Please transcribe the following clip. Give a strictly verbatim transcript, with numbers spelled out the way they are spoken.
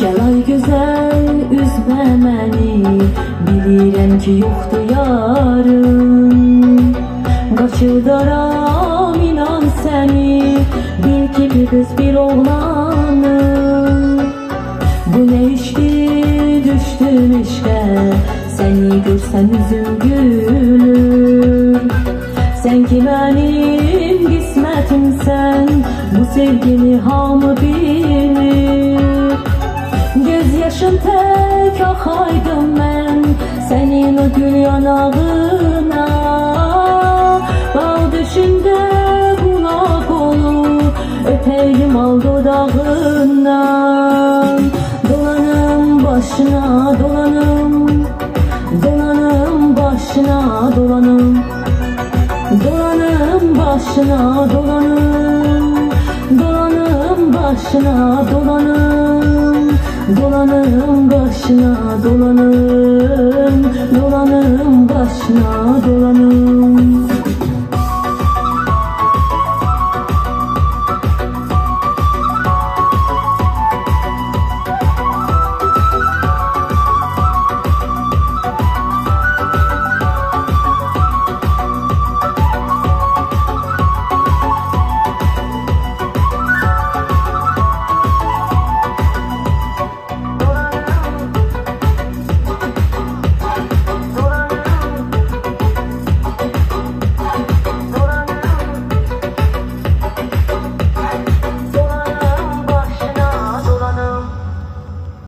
Gəl ay gözəl, üzmə məni, bilirəm ki, yoxdur yarım. Qaçırdaram, inan səni, bil ki, bir qız bir oğlanım. Bu nə işdir, düşdüm eşqə, səni görsən üzüm gülür. Sən ki mənim qismətimsən, bu sevgini hamı bilir. Göz yaşım tək axaydım mən sənin o gül yanağına. Bağ düşündə qulaq olub öpəyim al dodağından. Dolanım başına dolanım, dolanım başına dolanım, dolanım başına dolanım, dolanım başına dolanım, dolanım başına dolanım, dolanım başına dolanım.